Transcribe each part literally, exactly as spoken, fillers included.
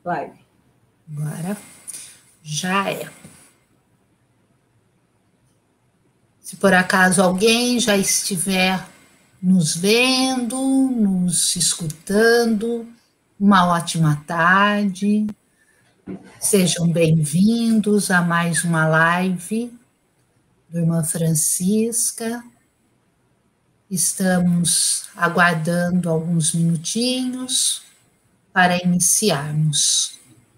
Live. Agora já é. Se por acaso alguém já estiver nos vendo, nos escutando, uma ótima tarde. Sejam bem-vindos a mais uma live do Irmã Francisca. Estamos aguardando alguns minutinhos para iniciarmos.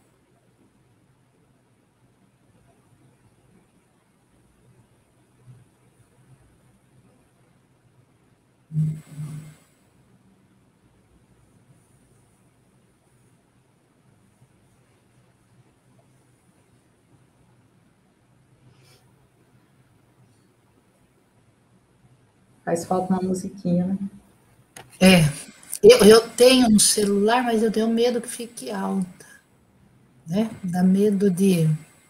Faz falta uma musiquinha, né? É, eu, eu tenho um celular, mas eu tenho medo que fique alta, né? Dá medo de...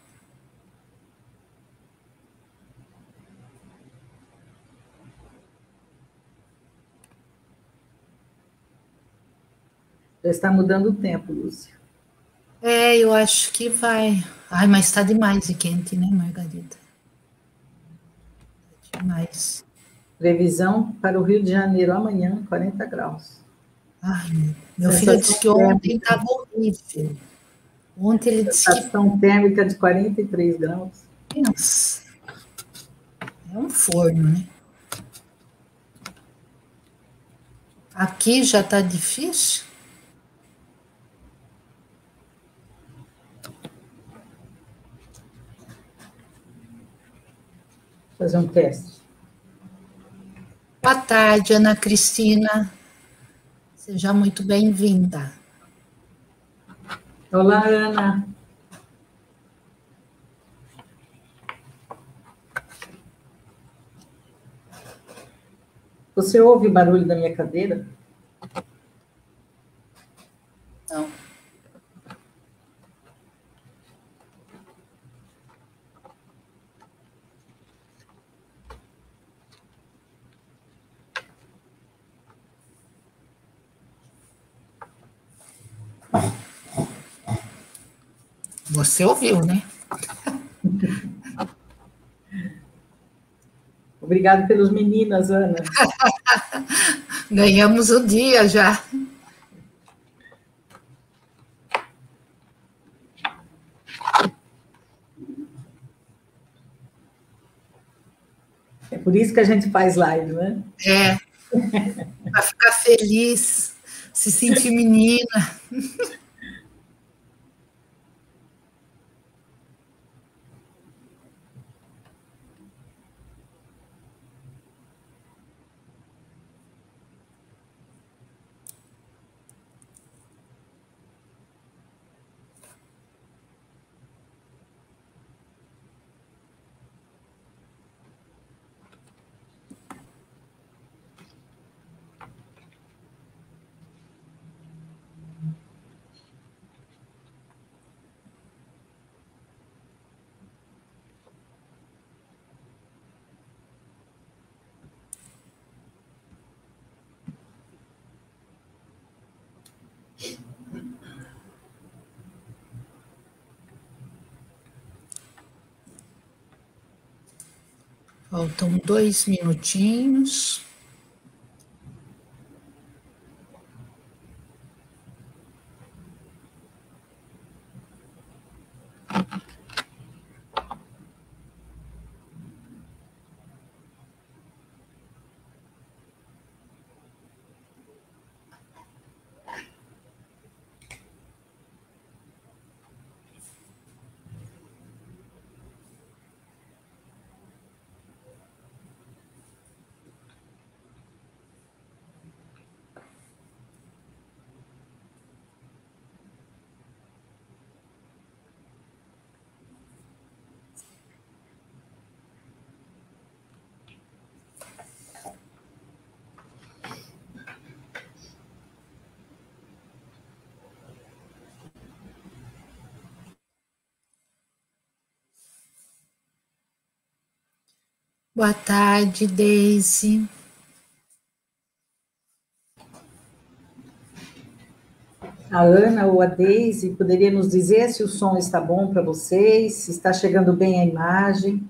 Já está mudando o tempo, Lúcia. É, eu acho que vai. Ai, mas está demais de quente, né, Margarida? Demais. Previsão para o Rio de Janeiro amanhã, quarenta graus. Ai, meu Sensação filho disse que ontem estava horrível. Ontem ele disse que... Sensação térmica de quarenta e três graus. Nossa, é um forno, né? Aqui já está difícil. Fazer um teste. Boa tarde, Ana Cristina. Seja muito bem-vinda. Olá, Ana. Você ouve o barulho da minha cadeira? Não. Você ouviu, né? Obrigada pelos meninas, Ana. Ganhamos o dia já. É por isso que a gente faz live, né? É, para ficar feliz, se sentir menina. Faltam dois minutinhos. Boa tarde, Deise. A Ana ou a Deise, poderia nos dizer se o som está bom para vocês, se está chegando bem a imagem?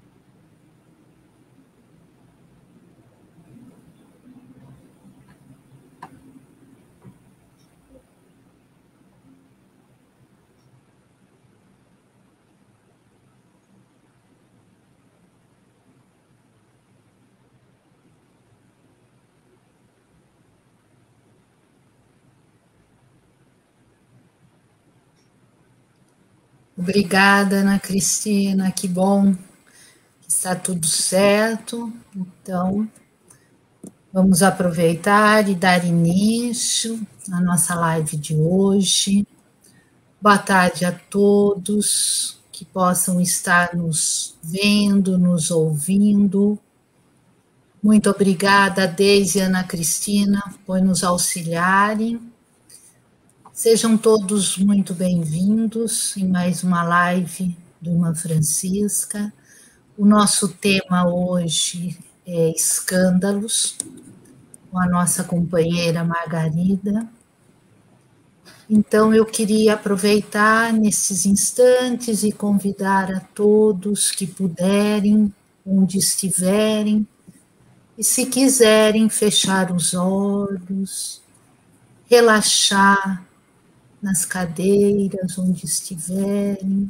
Obrigada, Ana Cristina, que bom que está tudo certo. Então, vamos aproveitar e dar início à nossa live de hoje. Boa tarde a todos que possam estar nos vendo, nos ouvindo. Muito obrigada, Deise e Ana Cristina, por nos auxiliarem. Sejam todos muito bem-vindos em mais uma live do Irmã Francisca. O nosso tema hoje é escândalos, com a nossa companheira Margarida. Então, eu queria aproveitar nesses instantes e convidar a todos que puderem, onde estiverem, e se quiserem fechar os olhos, relaxar nas cadeiras onde estiverem,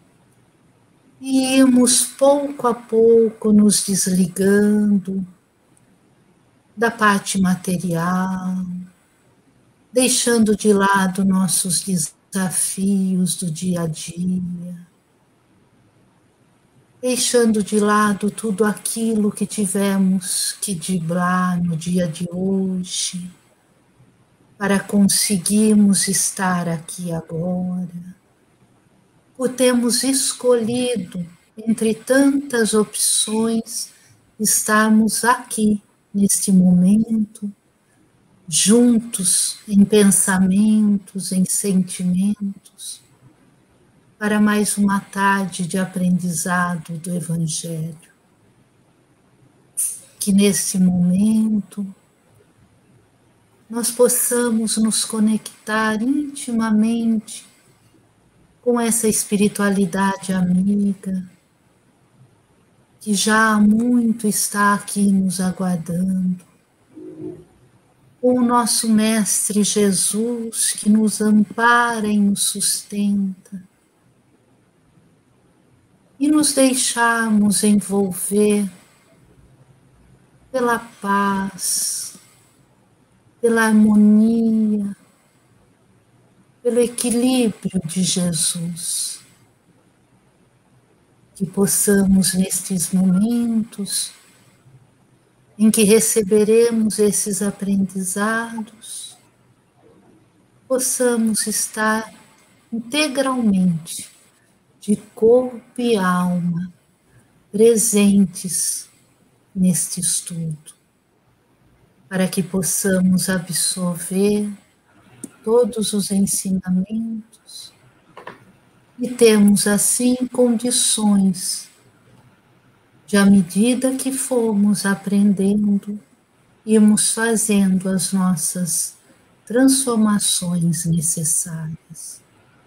e irmos pouco a pouco nos desligando da parte material, deixando de lado nossos desafios do dia a dia, deixando de lado tudo aquilo que tivemos que driblar no dia de hoje, para conseguirmos estar aqui agora, por termos escolhido, entre tantas opções, estarmos aqui, neste momento, juntos em pensamentos, em sentimentos, para mais uma tarde de aprendizado do Evangelho. Que nesse momento nós possamos nos conectar intimamente com essa espiritualidade amiga, que já há muito está aqui nos aguardando, com o nosso Mestre Jesus, que nos ampara e nos sustenta, e nos deixarmos envolver pela paz, pela harmonia, pelo equilíbrio de Jesus. Que possamos, nestes momentos em que receberemos esses aprendizados, possamos estar integralmente, de corpo e alma, presentes neste estudo, para que possamos absorver todos os ensinamentos e termos assim condições de, à medida que formos aprendendo, irmos fazendo as nossas transformações necessárias.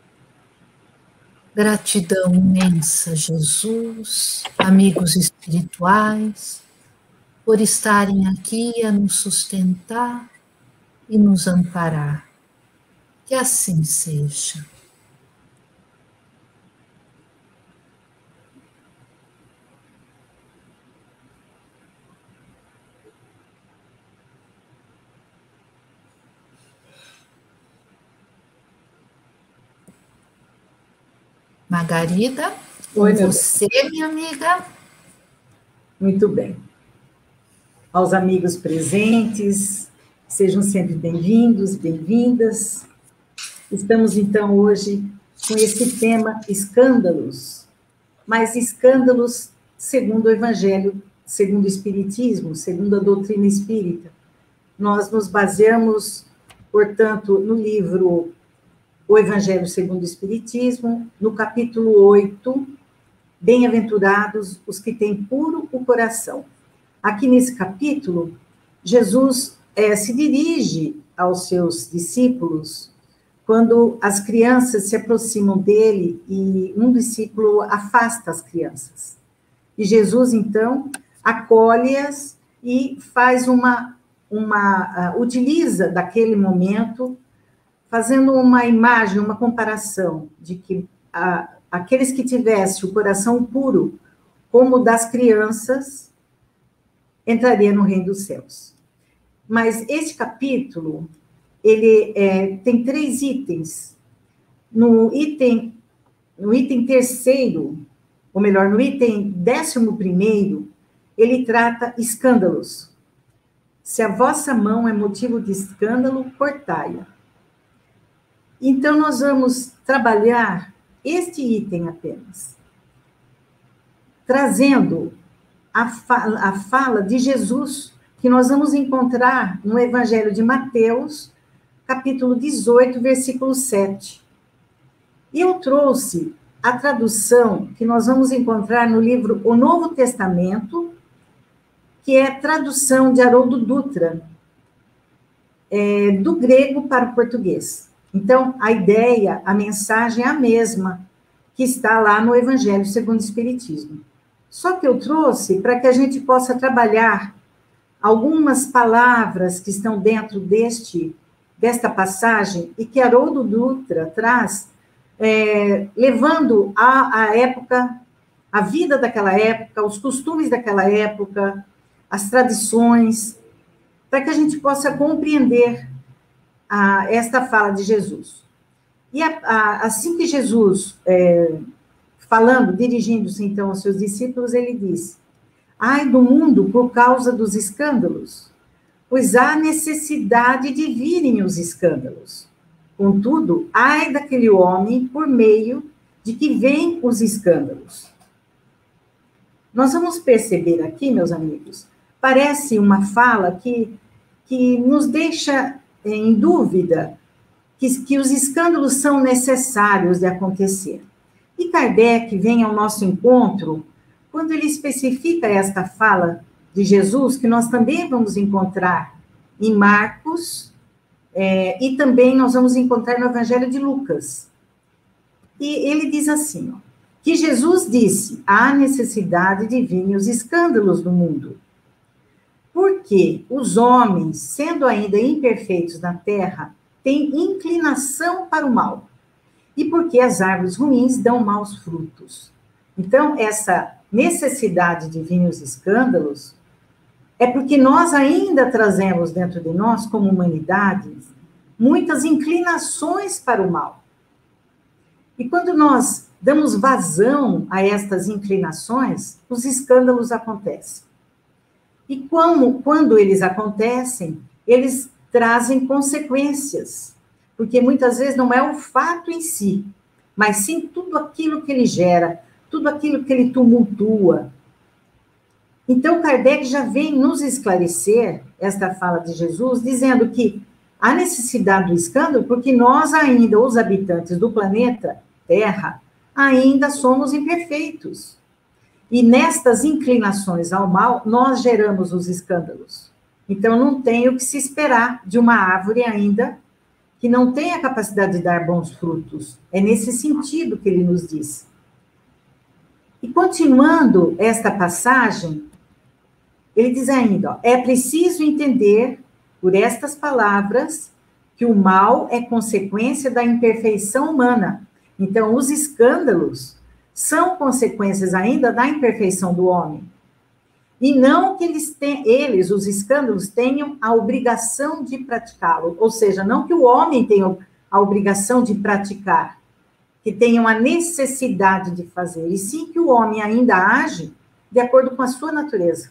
Gratidão imensa, Jesus, amigos espirituais, por estarem aqui a nos sustentar e nos amparar. Que assim seja. Margarida, Oi, com você, minha amiga. Muito bem. Aos amigos presentes, sejam sempre bem-vindos, bem-vindas. Estamos, então, hoje com esse tema, escândalos, mas escândalos segundo o Evangelho, segundo o Espiritismo, segundo a doutrina espírita. Nós nos baseamos, portanto, no livro O Evangelho segundo o Espiritismo, no capítulo oito, Bem-aventurados os que têm puro o coração. Aqui nesse capítulo, Jesus é, se dirige aos seus discípulos quando as crianças se aproximam dele e um discípulo afasta as crianças. E Jesus, então, acolhe-as e faz uma, uma uh, utiliza daquele momento, fazendo uma imagem, uma comparação de que uh, aqueles que tivessem o coração puro, como o das crianças, entraria no reino dos céus. Mas este capítulo, ele é, tem três itens. No item, no item terceiro, ou melhor, no item décimo primeiro, ele trata escândalos. Se a vossa mão é motivo de escândalo, cortai-a. Então, nós vamos trabalhar este item apenas, trazendo a fala, a fala de Jesus, que nós vamos encontrar no Evangelho de Mateus, capítulo dezoito, versículo sete. E eu trouxe a tradução que nós vamos encontrar no livro O Novo Testamento, que é a tradução de Haroldo Dutra, é, do grego para o português. Então, a ideia, a mensagem é a mesma que está lá no Evangelho segundo o Espiritismo. Só que eu trouxe para que a gente possa trabalhar algumas palavras que estão dentro deste, desta passagem e que Haroldo Dutra traz, é, levando a, a época, a vida daquela época, os costumes daquela época, as tradições, para que a gente possa compreender a, esta fala de Jesus. E a, a, assim que Jesus, é, falando, dirigindo-se então aos seus discípulos, ele disse: ai do mundo por causa dos escândalos, pois há necessidade de virem os escândalos. Contudo, ai daquele homem por meio de que vêm os escândalos. Nós vamos perceber aqui, meus amigos, parece uma fala que, que nos deixa em dúvida que, que os escândalos são necessários de acontecer. E Kardec vem ao nosso encontro quando ele especifica esta fala de Jesus, que nós também vamos encontrar em Marcos, é, e também nós vamos encontrar no Evangelho de Lucas. E ele diz assim, ó, que Jesus disse: há necessidade de virem os escândalos no mundo, porque os homens, sendo ainda imperfeitos na terra, têm inclinação para o mal, e porque as árvores ruins dão maus frutos. Então, essa necessidade de virem os escândalos é porque nós ainda trazemos dentro de nós, como humanidade, muitas inclinações para o mal. E quando nós damos vazão a estas inclinações, os escândalos acontecem. E como, quando eles acontecem, eles trazem consequências, porque muitas vezes não é o fato em si, mas sim tudo aquilo que ele gera, tudo aquilo que ele tumultua. Então, Kardec já vem nos esclarecer esta fala de Jesus, dizendo que há necessidade do escândalo porque nós ainda, os habitantes do planeta Terra, ainda somos imperfeitos. E nestas inclinações ao mal, nós geramos os escândalos. Então, não tem o que se esperar de uma árvore ainda que não tem a capacidade de dar bons frutos. É nesse sentido que ele nos diz. E continuando esta passagem, ele diz ainda, ó, é preciso entender, por estas palavras, que o mal é consequência da imperfeição humana. Então, os escândalos são consequências ainda da imperfeição do homem. E não que eles, ten, eles, os escândalos, tenham a obrigação de praticá-lo. Ou seja, não que o homem tenha a obrigação de praticar, que tenham a necessidade de fazer, e sim que o homem ainda age de acordo com a sua natureza.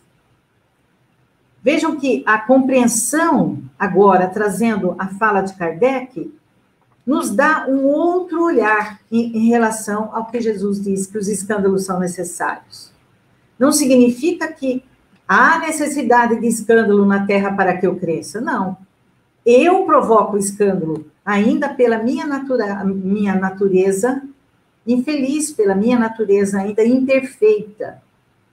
Vejam que a compreensão, agora, trazendo a fala de Kardec, nos dá um outro olhar em, em relação ao que Jesus diz, que os escândalos são necessários. Não significa que há necessidade de escândalo na Terra para que eu cresça, não. Eu provoco escândalo, ainda pela minha, natura, minha natureza infeliz, pela minha natureza ainda imperfeita.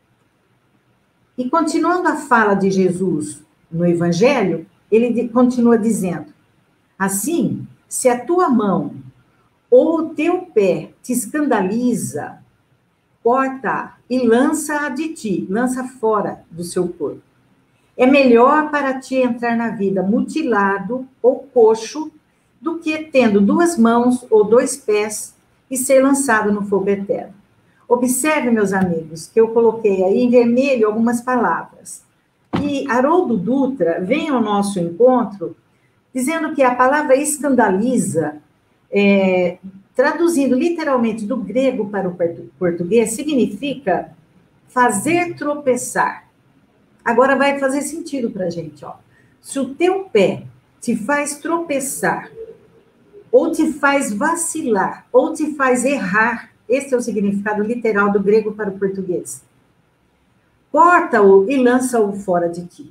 E continuando a fala de Jesus no Evangelho, ele continua dizendo, assim, se a tua mão ou o teu pé te escandaliza, corta e lança-a de ti, lança fora do seu corpo. É melhor para ti entrar na vida mutilado ou coxo do que tendo duas mãos ou dois pés e ser lançado no fogo eterno. Observe, meus amigos, que eu coloquei aí em vermelho algumas palavras. E Haroldo Dutra vem ao nosso encontro dizendo que a palavra escandaliza, é, traduzindo literalmente do grego para o português, significa fazer tropeçar. Agora vai fazer sentido para a gente, ó. Se o teu pé te faz tropeçar, ou te faz vacilar, ou te faz errar, esse é o significado literal do grego para o português. Corta-o e lança-o fora de ti.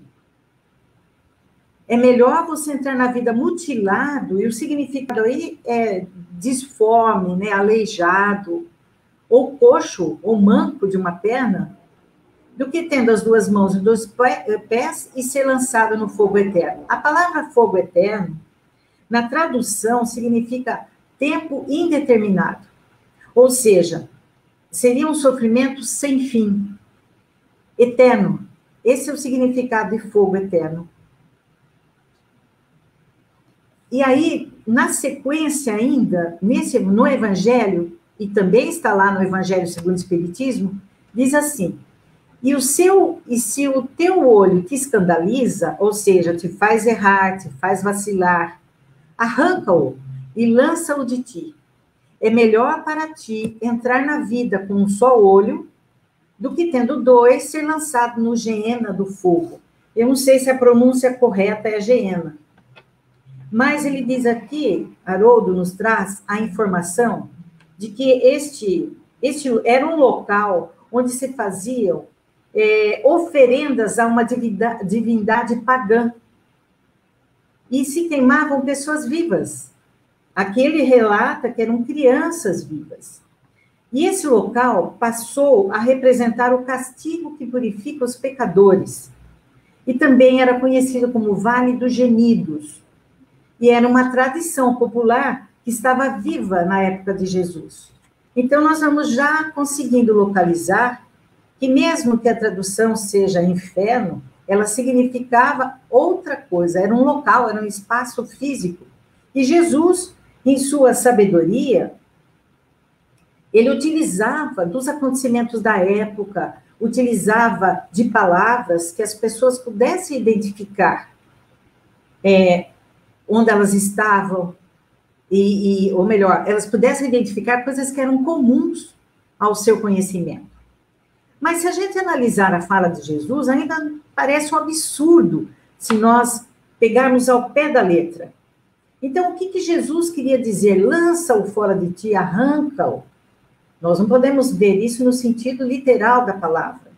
É melhor você entrar na vida mutilado, e o significado aí é disforme, né, aleijado, ou coxo, ou manco de uma perna, do que tendo as duas mãos e dois pés e ser lançado no fogo eterno. A palavra fogo eterno, na tradução, significa tempo indeterminado. Ou seja, seria um sofrimento sem fim, eterno. Esse é o significado de fogo eterno. E aí, na sequência ainda, nesse, no Evangelho, e também está lá no Evangelho segundo o Espiritismo, diz assim: e, o seu, e se o teu olho te escandaliza, ou seja, te faz errar, te faz vacilar, arranca-o e lança-o de ti. É melhor para ti entrar na vida com um só olho do que tendo dois ser lançado no geena do fogo. Eu não sei se a pronúncia correta é geena. Mas ele diz aqui, Haroldo nos traz a informação de que este, este era um local onde se faziam é, oferendas a uma divindade, divindade pagã. E se queimavam pessoas vivas. Aqui ele relata que eram crianças vivas. E esse local passou a representar o castigo que purifica os pecadores. E também era conhecido como Vale dos Gemidos. E era uma tradição popular que estava viva na época de Jesus. Então, nós vamos já conseguindo localizar que mesmo que a tradução seja inferno, ela significava outra coisa, era um local, era um espaço físico. E Jesus, em sua sabedoria, ele utilizava dos acontecimentos da época, utilizava de palavras que as pessoas pudessem identificar é, onde elas estavam, e, e, ou melhor, elas pudessem identificar coisas que eram comuns ao seu conhecimento. Mas se a gente analisar a fala de Jesus, ainda parece um absurdo se nós pegarmos ao pé da letra. Então, o que, que Jesus queria dizer? Lança-o fora de ti, arranca-o. Nós não podemos ver isso no sentido literal da palavra.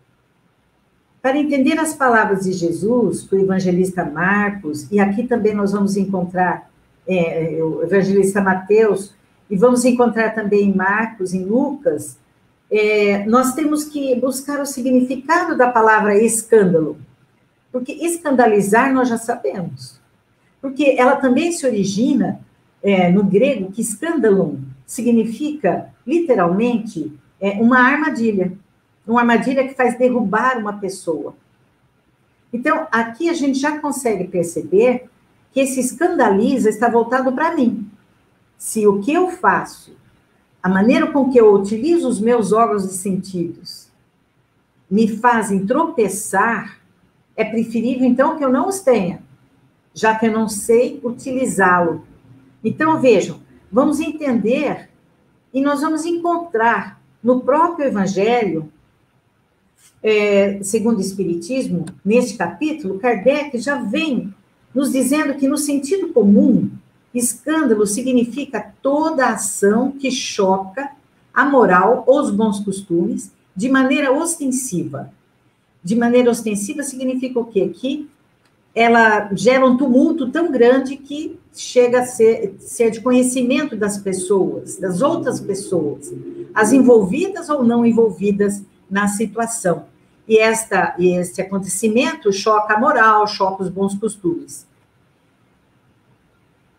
Para entender as palavras de Jesus, o evangelista Marcos, e aqui também nós vamos encontrar é, o evangelista Mateus, e vamos encontrar também em Marcos, em Lucas, é, nós temos que buscar o significado da palavra escândalo. Porque escandalizar nós já sabemos. Porque ela também se origina é, no grego, que escândalo significa, literalmente, é, uma armadilha. Uma armadilha que faz derrubar uma pessoa. Então, aqui a gente já consegue perceber que esse escandaliza está voltado para mim. Se o que eu faço, a maneira com que eu utilizo os meus órgãos de sentidos, me fazem tropeçar, é preferível, então, que eu não os tenha, já que eu não sei utilizá-lo. Então, vejam, vamos entender e nós vamos encontrar no próprio Evangelho, é, segundo o Espiritismo, neste capítulo, Kardec já vem nos dizendo que, no sentido comum, escândalo significa toda ação que choca a moral ou os bons costumes de maneira ostensiva. De maneira ostensiva significa o quê? Que ela gera um tumulto tão grande que chega a ser, ser de conhecimento das pessoas, das outras pessoas, as envolvidas ou não envolvidas na situação. E, esta, e este acontecimento choca a moral, choca os bons costumes.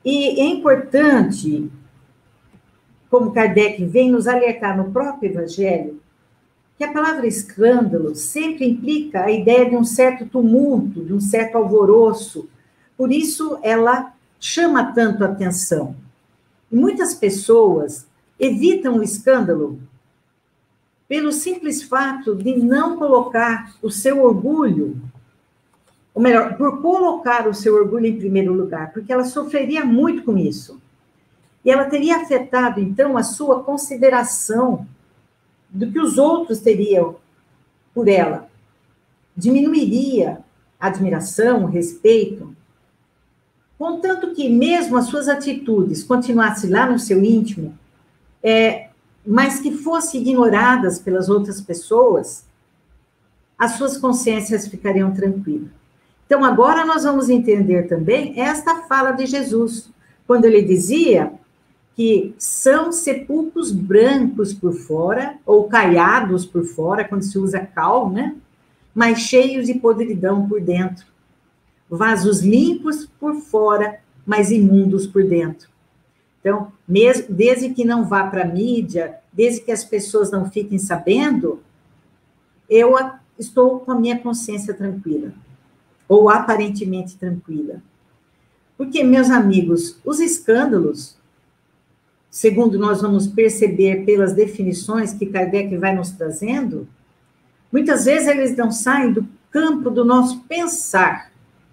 E é importante, como Kardec vem nos alertar no próprio Evangelho, que a palavra escândalo sempre implica a ideia de um certo tumulto, de um certo alvoroço. Por isso, ela chama tanto a atenção. E muitas pessoas evitam o escândalo pelo simples fato de não colocar o seu orgulho, ou melhor, por colocar o seu orgulho em primeiro lugar, porque ela sofreria muito com isso. E ela teria afetado, então, a sua consideração do que os outros teriam por ela. Diminuiria a admiração, o respeito, contanto que mesmo as suas atitudes continuassem lá no seu íntimo, é, mas que fossem ignoradas pelas outras pessoas, as suas consciências ficariam tranquilas. Então, agora nós vamos entender também esta fala de Jesus, quando ele dizia que são sepulcros brancos por fora, ou caiados por fora, quando se usa cal, né? Mas cheios de podridão por dentro. Vasos limpos por fora, mas imundos por dentro. Então, mesmo, desde que não vá para a mídia, desde que as pessoas não fiquem sabendo, eu estou com a minha consciência tranquila, ou aparentemente tranquila. Porque, meus amigos, os escândalos, segundo nós vamos perceber pelas definições que Kardec vai nos trazendo, muitas vezes eles não saem do campo do nosso pensar.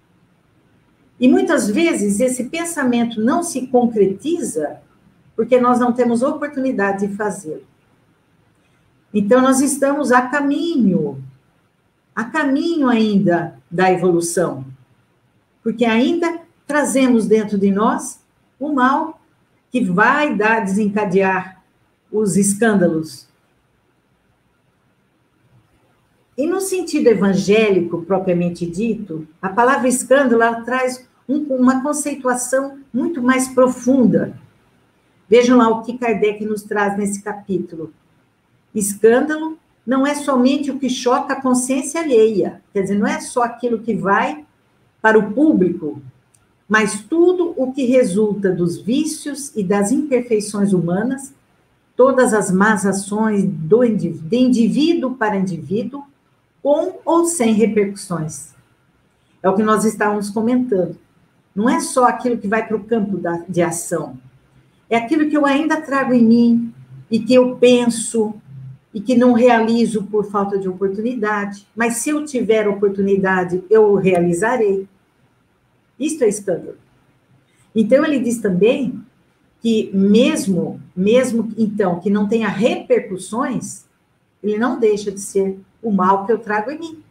E muitas vezes esse pensamento não se concretiza porque nós não temos oportunidade de fazê-lo. Então, nós estamos a caminho, a caminho ainda da evolução, porque ainda trazemos dentro de nós o mal que vai dar, desencadear os escândalos. E no sentido evangélico, propriamente dito, a palavra escândalo ela traz um, uma conceituação muito mais profunda. Vejam lá o que Kardec nos traz nesse capítulo. Escândalo não é somente o que choca a consciência alheia, quer dizer, não é só aquilo que vai para o público, mas tudo o que resulta dos vícios e das imperfeições humanas, todas as más ações do indivíduo, de indivíduo para indivíduo, com ou sem repercussões. É o que nós estávamos comentando. Não é só aquilo que vai para o campo da, de ação. É aquilo que eu ainda trago em mim e que eu penso e que não realizo por falta de oportunidade. Mas se eu tiver oportunidade, eu o realizarei. Isto é escândalo. Então, ele diz também que mesmo, mesmo então, que não tenha repercussões, ele não deixa de ser o mal que eu trago em mim.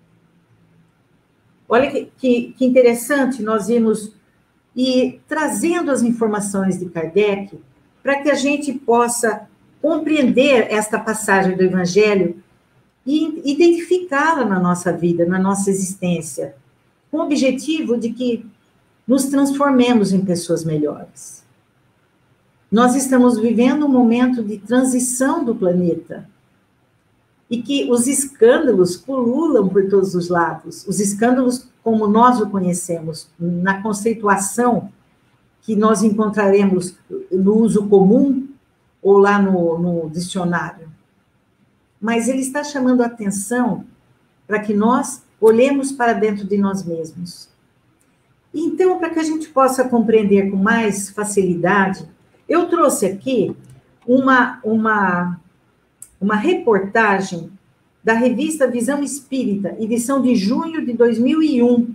Olha que, que, que interessante nós irmos ir trazendo as informações de Kardec para que a gente possa compreender esta passagem do Evangelho e identificá-la na nossa vida, na nossa existência, com o objetivo de que nos transformemos em pessoas melhores. Nós estamos vivendo um momento de transição do planeta, e que os escândalos pululam por todos os lados. Os escândalos, como nós o conhecemos, na conceituação que nós encontraremos no uso comum ou lá no, no dicionário. Mas ele está chamando a atenção para que nós olhemos para dentro de nós mesmos. Então, para que a gente possa compreender com mais facilidade, eu trouxe aqui uma... uma uma reportagem da revista Visão Espírita, edição de junho de dois mil e um.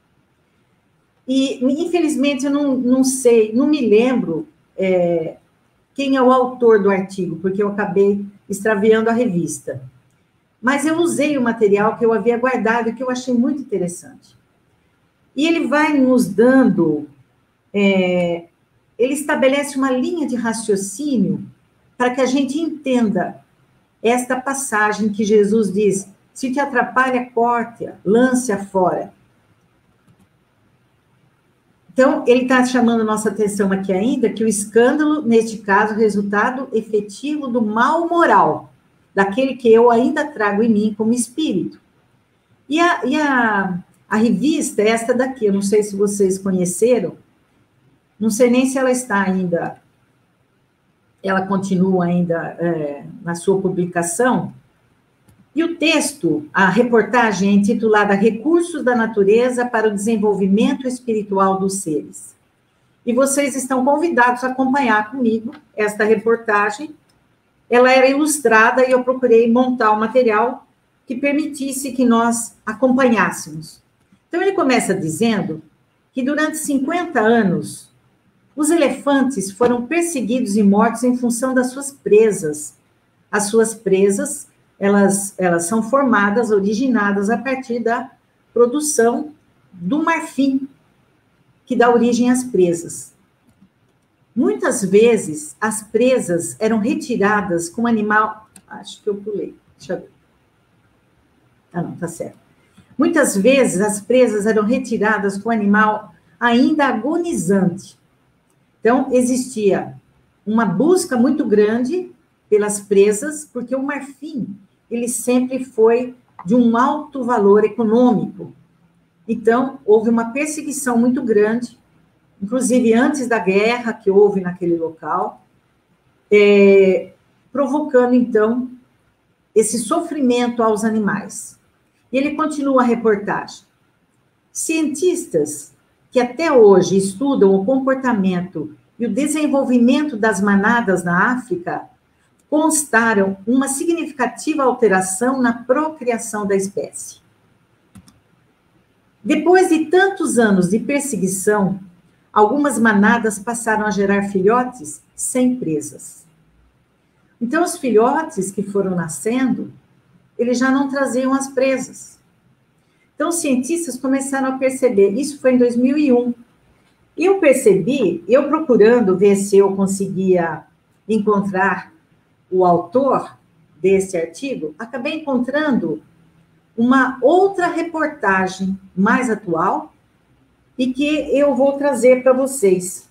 E, infelizmente, eu não, não sei, não me lembro é, quem é o autor do artigo, porque eu acabei extraviando a revista. Mas eu usei o material que eu havia guardado e que eu achei muito interessante. E ele vai nos dando, é, ele estabelece uma linha de raciocínio para que a gente entenda esta passagem que Jesus diz, se te atrapalha, corte-a, lance-a fora. Então, ele está chamando nossa atenção aqui ainda, que o escândalo, neste caso, é o resultado efetivo do mal moral, daquele que eu ainda trago em mim como espírito. E a, e a, a revista é esta daqui, eu não sei se vocês conheceram, não sei nem se ela está ainda, ela continua ainda é, na sua publicação, e o texto, a reportagem é intitulada Recursos da Natureza para o Desenvolvimento Espiritual dos Seres. E vocês estão convidados a acompanhar comigo esta reportagem. Ela era ilustrada e eu procurei montar um material que permitisse que nós acompanhássemos. Então, ele começa dizendo que durante cinquenta anos, os elefantes foram perseguidos e mortos em função das suas presas. As suas presas, elas, elas são formadas, originadas a partir da produção do marfim, que dá origem às presas. Muitas vezes, as presas eram retiradas com o animal... Acho que eu pulei, deixa eu ver. Ah, não, tá certo. Muitas vezes, as presas eram retiradas com o animal ainda agonizante. Então, existia uma busca muito grande pelas presas, porque o marfim, ele sempre foi de um alto valor econômico. Então, houve uma perseguição muito grande, inclusive antes da guerra que houve naquele local, é, provocando, então, esse sofrimento aos animais. E ele continua a reportagem. Cientistas que até hoje estudam o comportamento e o desenvolvimento das manadas na África constaram uma significativa alteração na procriação da espécie. Depois de tantos anos de perseguição, algumas manadas passaram a gerar filhotes sem presas. Então, os filhotes que foram nascendo, eles já não traziam as presas. Então, os cientistas começaram a perceber, isso foi em dois mil e um, e eu percebi, eu procurando ver se eu conseguia encontrar o autor desse artigo, acabei encontrando uma outra reportagem mais atual e que eu vou trazer para vocês.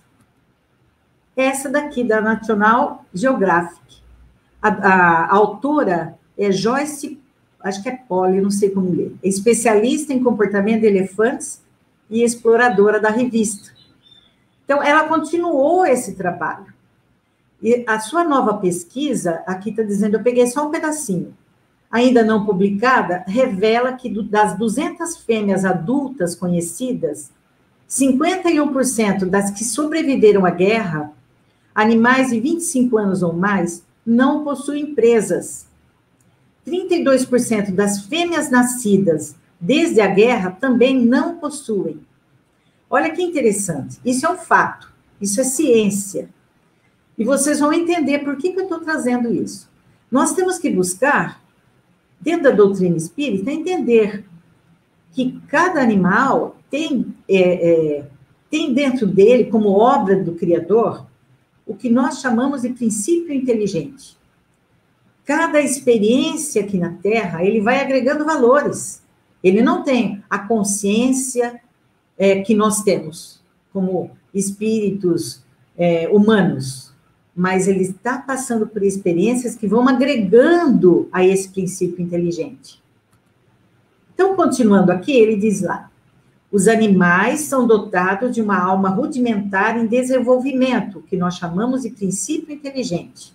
Essa daqui, da National Geographic. A, a, a autora é Joyce, acho que é Polly, não sei como ler, é especialista em comportamento de elefantes e exploradora da revista. Então, ela continuou esse trabalho. E a sua nova pesquisa, aqui está dizendo, eu peguei só um pedacinho, ainda não publicada, revela que das duzentas fêmeas adultas conhecidas, cinquenta e um por cento das que sobreviveram à guerra, animais de vinte e cinco anos ou mais, não possuem presas. trinta e dois por cento das fêmeas nascidas desde a guerra também não possuem. Olha que interessante, isso é um fato, isso é ciência. E vocês vão entender por que, que eu estou trazendo isso. Nós temos que buscar, dentro da doutrina espírita, entender que cada animal tem, é, é, tem dentro dele, como obra do Criador, o que nós chamamos de princípio inteligente. Cada experiência aqui na Terra, ele vai agregando valores. Ele não tem a consciência é, que nós temos, como espíritos é, humanos, mas ele está passando por experiências que vão agregando a esse princípio inteligente. Então, continuando aqui, ele diz lá, os animais são dotados de uma alma rudimentar em desenvolvimento, que nós chamamos de princípio inteligente.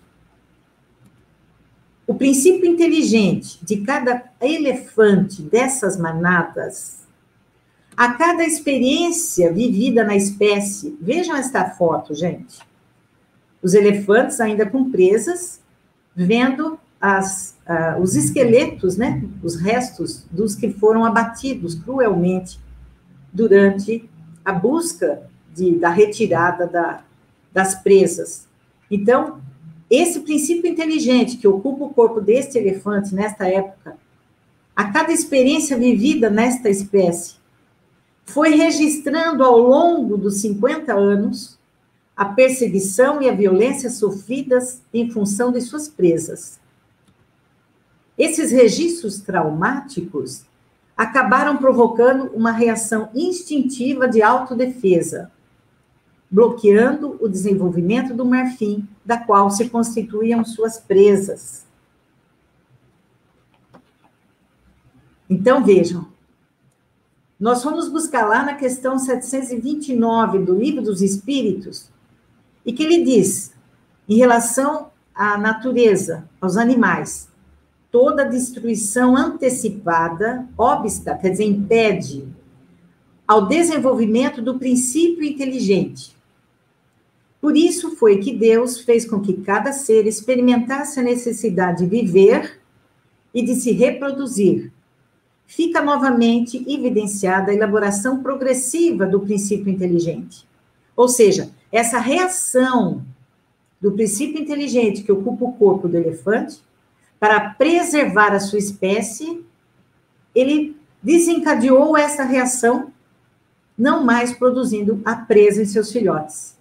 O princípio inteligente de cada elefante dessas manadas, a cada experiência vivida na espécie, vejam esta foto, gente. Os elefantes ainda com presas, vendo as, uh, os esqueletos, né, os restos dos que foram abatidos cruelmente durante a busca de, da retirada da, das presas. Então, esse princípio inteligente que ocupa o corpo deste elefante nesta época, a cada experiência vivida nesta espécie, foi registrando ao longo dos cinquenta anos a perseguição e a violência sofridas em função de suas presas. Esses registros traumáticos acabaram provocando uma reação instintiva de autodefesa, bloqueando o desenvolvimento do marfim, da qual se constituíam suas presas. Então, vejam, Nós fomos buscar lá na questão setecentos e vinte e nove do Livro dos Espíritos, e que ele diz, em relação à natureza, aos animais, toda destruição antecipada obsta, quer dizer, impede ao desenvolvimento do princípio inteligente. Por isso foi que Deus fez com que cada ser experimentasse a necessidade de viver e de se reproduzir. Fica novamente evidenciada a elaboração progressiva do princípio inteligente. Ou seja, essa reação do princípio inteligente que ocupa o corpo do elefante, para preservar a sua espécie, ele desencadeou essa reação, não mais produzindo a presa em seus filhotes.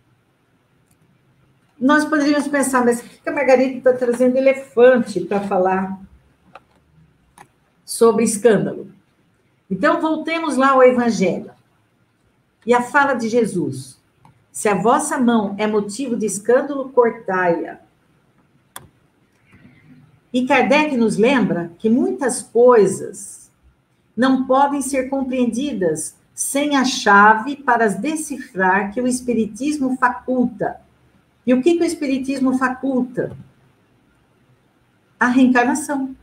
Nós poderíamos pensar, mas por que a Margarida está trazendo elefante para falar sobre escândalo? Então, voltemos lá ao Evangelho. E a fala de Jesus: se a vossa mão é motivo de escândalo, cortai-a. E Kardec nos lembra que muitas coisas não podem ser compreendidas sem a chave para as decifrar que o Espiritismo faculta. E o que, que o Espiritismo faculta? A reencarnação.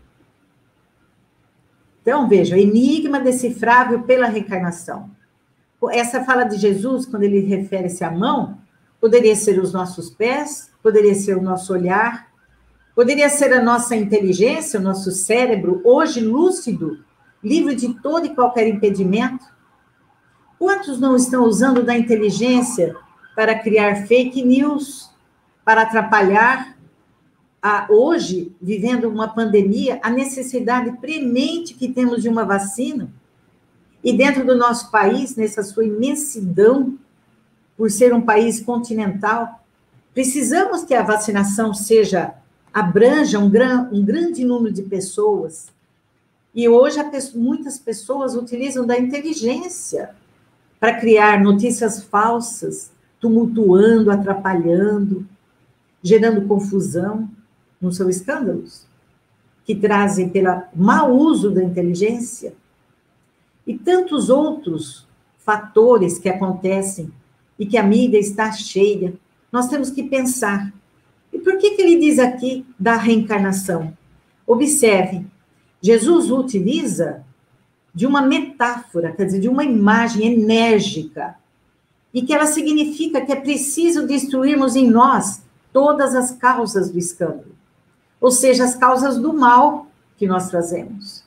Então, veja, enigma decifrável pela reencarnação. Essa fala de Jesus, quando ele refere-se à mão, poderia ser os nossos pés, poderia ser o nosso olhar, poderia ser a nossa inteligência, o nosso cérebro, hoje lúcido, livre de todo e qualquer impedimento. Quantos não estão usando da inteligência para criar fake news, para atrapalhar, a, hoje, vivendo uma pandemia, a necessidade premente que temos de uma vacina? E dentro do nosso país, nessa sua imensidão, por ser um país continental, precisamos que a vacinação seja, abranja um, gran, um grande número de pessoas. E hoje a, muitas pessoas utilizam da inteligência para criar notícias falsas, tumultuando, atrapalhando, gerando confusão. Não são escândalos que trazem pelo mau uso da inteligência? E tantos outros fatores que acontecem e que a mídia está cheia. Nós temos que pensar. E por que, que ele diz aqui da reencarnação? Observe, Jesus utiliza de uma metáfora, quer dizer, de uma imagem enérgica, e que ela significa que é preciso destruirmos em nós todas as causas do escândalo, ou seja, as causas do mal que nós trazemos.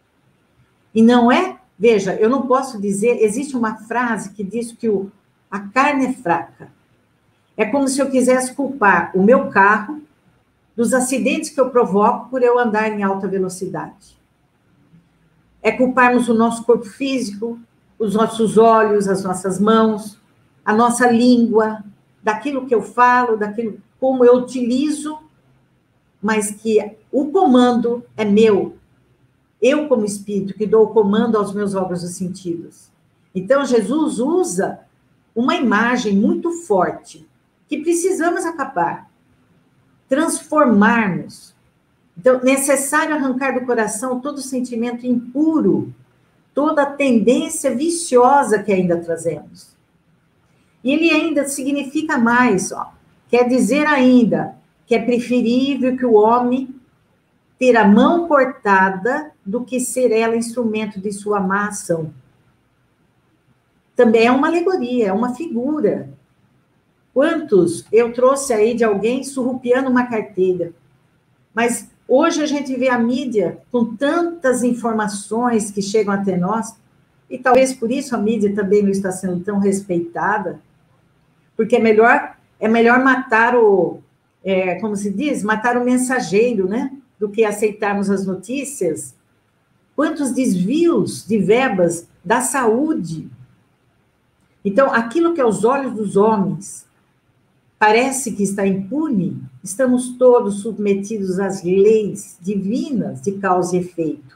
E não é, veja, eu não posso dizer, existe uma frase que diz que o, a carne é fraca. É como se eu quisesse culpar o meu carro dos acidentes que eu provoco por eu andar em alta velocidade. É culparmos o nosso corpo físico, os nossos olhos, as nossas mãos, a nossa língua, daquilo que eu falo, daquilo como eu utilizo, mas que o comando é meu. Eu, como espírito, que dou o comando aos meus órgãos dos sentidos. Então, Jesus usa uma imagem muito forte, que precisamos acabar, transformarmos. Então, necessário arrancar do coração todo sentimento impuro, toda tendência viciosa que ainda trazemos. E ele ainda significa mais, ó, quer dizer ainda que é preferível que o homem ter a mão cortada do que ser ela instrumento de sua má ação. Também é uma alegoria, é uma figura. Quantos eu trouxe aí de alguém surrupiando uma carteira? Mas hoje a gente vê a mídia com tantas informações que chegam até nós, e talvez por isso a mídia também não está sendo tão respeitada, porque é melhor, é melhor matar o, é, como se diz, matar o mensageiro, né? Do que aceitarmos as notícias. Quantos desvios de verbas da saúde. Então, aquilo que aos olhos dos homens parece que está impune, estamos todos submetidos às leis divinas de causa e efeito.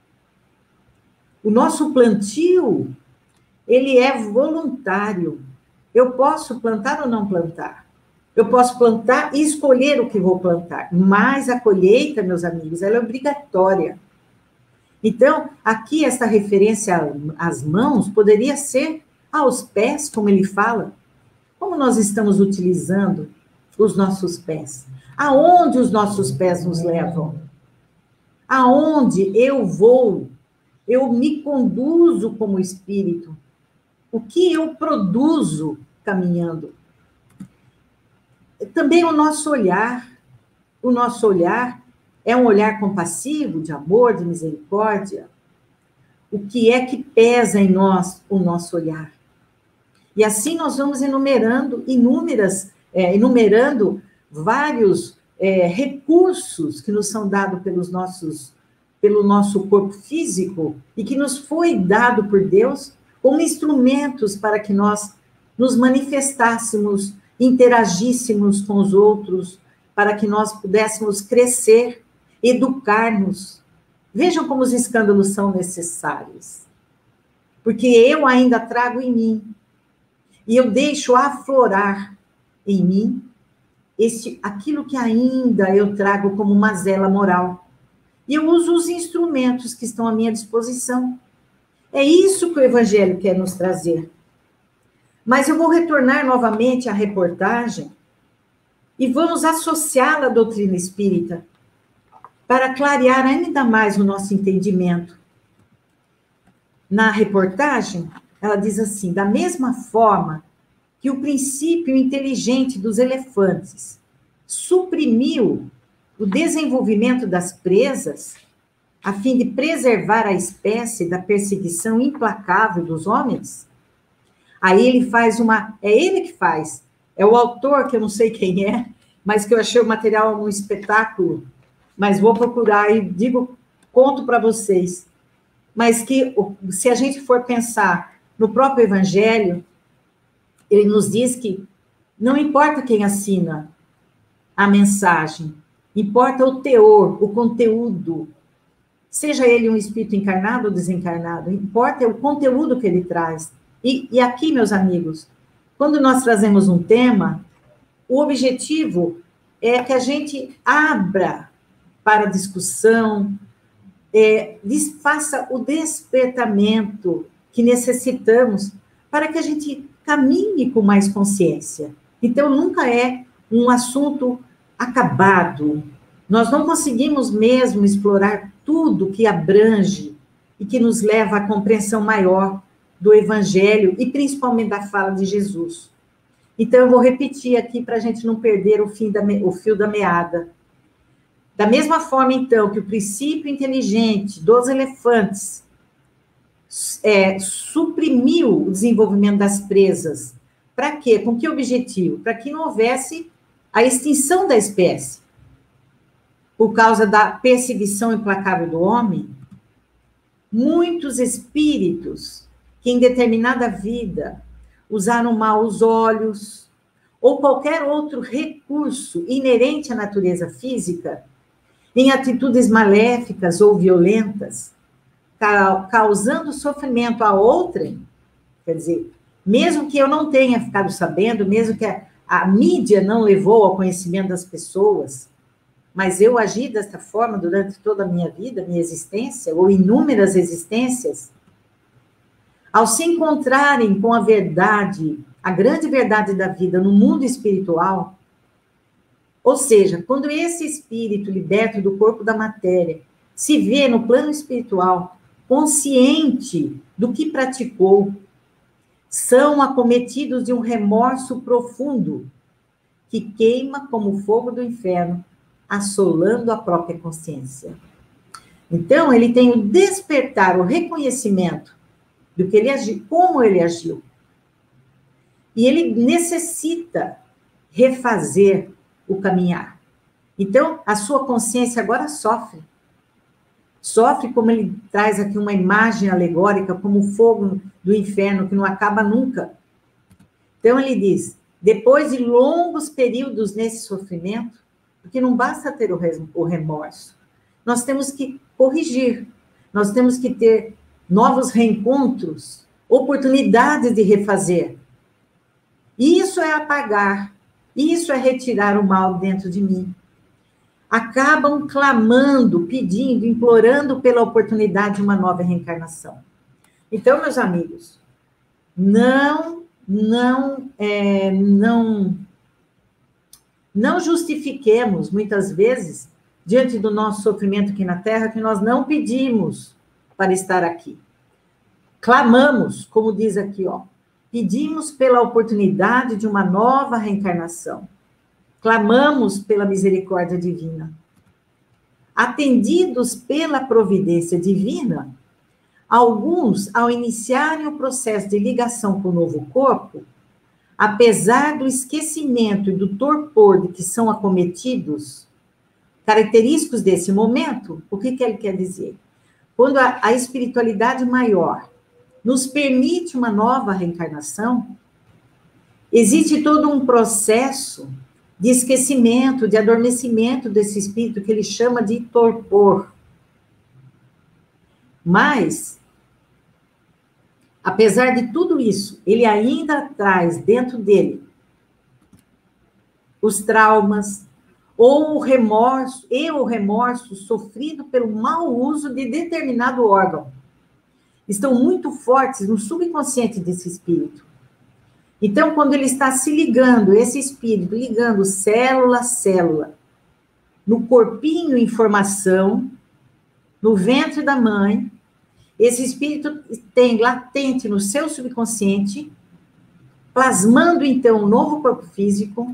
O nosso plantio, ele é voluntário. Eu posso plantar ou não plantar. Eu posso plantar e escolher o que vou plantar. Mas a colheita, meus amigos, ela é obrigatória. Então, aqui essa referência às mãos poderia ser aos pés, como ele fala. Como nós estamos utilizando os nossos pés? Aonde os nossos pés nos levam? Aonde eu vou? Eu me conduzo como espírito? O que eu produzo caminhando? Também o nosso olhar. O nosso olhar é um olhar compassivo, de amor, de misericórdia. O que é que pesa em nós o nosso olhar? E assim nós vamos enumerando inúmeras, é, enumerando vários é, recursos que nos são dados pelos nossos, pelo nosso corpo físico e que nos foi dado por Deus como instrumentos para que nós nos manifestássemos, interagíssemos com os outros, para que nós pudéssemos crescer, educar-nos. Vejam como os escândalos são necessários. Porque eu ainda trago em mim, e eu deixo aflorar em mim esse, aquilo que ainda eu trago como mazela moral. E eu uso os instrumentos que estão à minha disposição. É isso que o Evangelho quer nos trazer. Mas eu vou retornar novamente à reportagem e vamos associá-la à doutrina espírita para clarear ainda mais o nosso entendimento. Na reportagem, ela diz assim: da mesma forma que o princípio inteligente dos elefantes suprimiu o desenvolvimento das presas, a fim de preservar a espécie da perseguição implacável dos homens, aí ele faz uma... É ele que faz, é o autor, que eu não sei quem é, mas que eu achei o material um espetáculo, mas vou procurar e digo, conto para vocês. Mas que, se a gente for pensar no próprio Evangelho, ele nos diz que não importa quem assina a mensagem, importa o teor, o conteúdo, seja ele um espírito encarnado ou desencarnado, importa o conteúdo que ele traz. E, e aqui, meus amigos, quando nós trazemos um tema, o objetivo é que a gente abra para discussão, é, faça o despertamento que necessitamos para que a gente caminhe com mais consciência. Então, nunca é um assunto acabado. Nós não conseguimos mesmo explorar tudo que abrange e que nos leva à compreensão maior do Evangelho e principalmente da fala de Jesus. Então, eu vou repetir aqui para a gente não perder o, fim da, o fio da meada. Da mesma forma, então, que o princípio inteligente dos elefantes é, suprimiu o desenvolvimento das presas. Para quê? Com que objetivo? Para que não houvesse a extinção da espécie. Por causa da perseguição implacável do homem, muitos espíritos que em determinada vida usaram mal os olhos ou qualquer outro recurso inerente à natureza física, em atitudes maléficas ou violentas, causando sofrimento a outrem, quer dizer, mesmo que eu não tenha ficado sabendo, mesmo que a, a mídia não levou ao conhecimento das pessoas, mas eu agi desta forma durante toda a minha vida, minha existência, ou inúmeras existências, ao se encontrarem com a verdade, a grande verdade da vida no mundo espiritual, ou seja, quando esse espírito liberto do corpo da matéria se vê no plano espiritual, consciente do que praticou, são acometidos de um remorso profundo que queima como o fogo do inferno, assolando a própria consciência. Então, ele tem o despertar, o reconhecimento do que ele agiu, como ele agiu. E ele necessita refazer o caminhar. Então, a sua consciência agora sofre. Sofre, como ele traz aqui uma imagem alegórica, como o fogo do inferno, que não acaba nunca. Então, ele diz, depois de longos períodos nesse sofrimento, porque não basta ter o remorso, nós temos que corrigir, nós temos que ter novos reencontros, oportunidades de refazer. Isso é apagar, isso é retirar o mal dentro de mim. acabam clamando, pedindo, implorando pela oportunidade de uma nova reencarnação. Então, meus amigos, não, não, é, não, não justifiquemos, muitas vezes, diante do nosso sofrimento aqui na Terra, que nós não pedimos para estar aqui. Clamamos, como diz aqui, ó, pedimos pela oportunidade de uma nova reencarnação. Clamamos pela misericórdia divina. Atendidos pela providência divina, alguns, ao iniciarem o processo de ligação com o novo corpo, apesar do esquecimento e do torpor de que são acometidos, característicos desse momento, o que, que ele quer dizer? Quando a, a espiritualidade maior nos permite uma nova reencarnação, existe todo um processo de esquecimento, de adormecimento desse espírito que ele chama de torpor. Mas, apesar de tudo isso, ele ainda traz dentro dele os traumas, ou o remorso, e o remorso sofrido pelo mau uso de determinado órgão. Estão muito fortes no subconsciente desse espírito. Então, quando ele está se ligando, esse espírito, ligando célula a célula, no corpinho em formação, no ventre da mãe, esse espírito tem latente no seu subconsciente, plasmando, então, um novo corpo físico,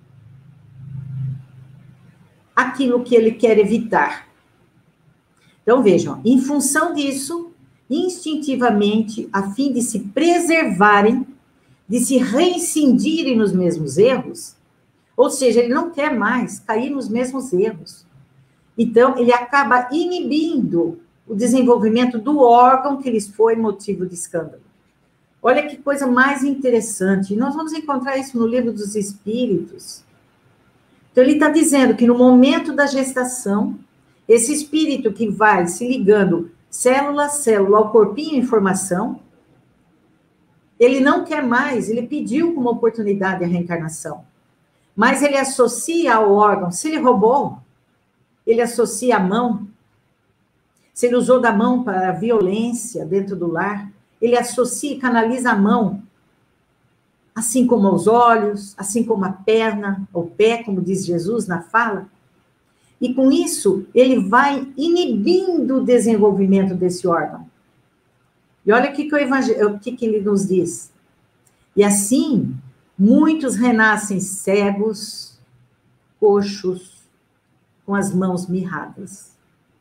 aquilo que ele quer evitar. Então, vejam, em função disso, instintivamente, a fim de se preservarem, de se reincindirem nos mesmos erros, ou seja, ele não quer mais cair nos mesmos erros. Então, ele acaba inibindo o desenvolvimento do órgão que lhes foi motivo de escândalo. Olha que coisa mais interessante. Nós vamos encontrar isso no Livro dos Espíritos. Então, ele está dizendo que no momento da gestação, esse espírito que vai se ligando célula a célula ao corpinho em formação, ele não quer mais, ele pediu como oportunidade a reencarnação, mas ele associa ao órgão, se ele roubou, ele associa a mão, se ele usou da mão para a violência dentro do lar, ele associa e canaliza a mão, assim como aos olhos, assim como a perna, o pé, como diz Jesus na fala, e com isso ele vai inibindo o desenvolvimento desse órgão. E olha o que, que, o evangel... o que, que ele nos diz. E assim, muitos renascem cegos, coxos, com as mãos mirradas.